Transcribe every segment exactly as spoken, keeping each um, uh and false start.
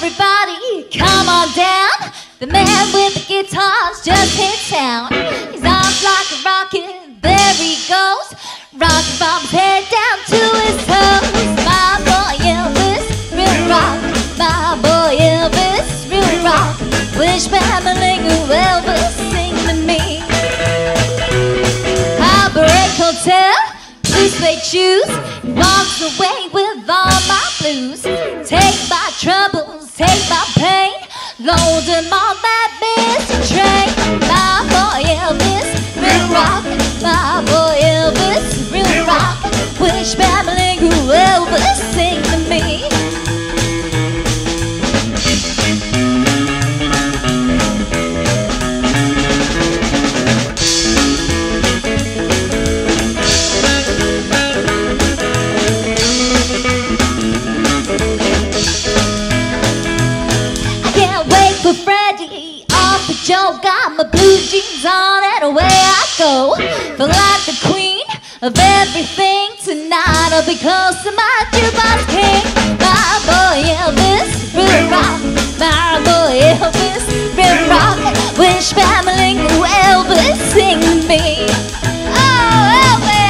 Everybody, come on down. The man with the guitar's just hit town. His arms like a rocket, there he goes, rocking from his head down to his toes. My boy Elvis, real rock. My boy Elvis, real rock. Wish family knew Elvis, sing to me. Heartbreak Hotel, blues they choose. He walks away with all my blues. Take my troubles, take my pain, load them on that busy train. My boy Elvis, real rock. My boy Elvis, real rock. Wish family knew Elvis, sing to me. Joe got my blue jeans on and away I go. Feel like the queen of everything. Tonight I'll be close to my jukebox king. My boy Elvis, real rock. My boy Elvis, real rock. Wish family knew Elvis, sing to me. Oh, Elvis!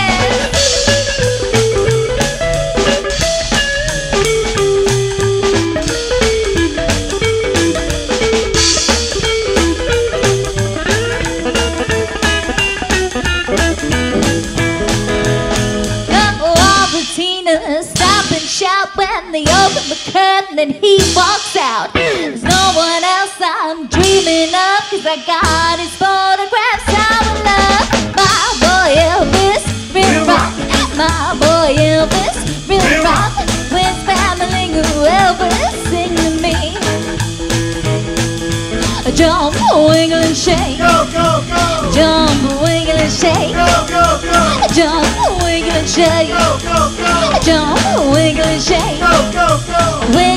Stop and shout when they open the curtain and he walks out. There's no one else I'm dreaming of, cause I got his photographs out of love. My boy Elvis, real rock. My boy Elvis, real rock. When's family knew Elvis, sing to me. Jump, wiggle and shake. Go, go, go. Jump, wiggle and shake. Go, go, go. Jump, wiggle and shake. Go, go, go. Jump, wiggle and shake. Go, go, go. When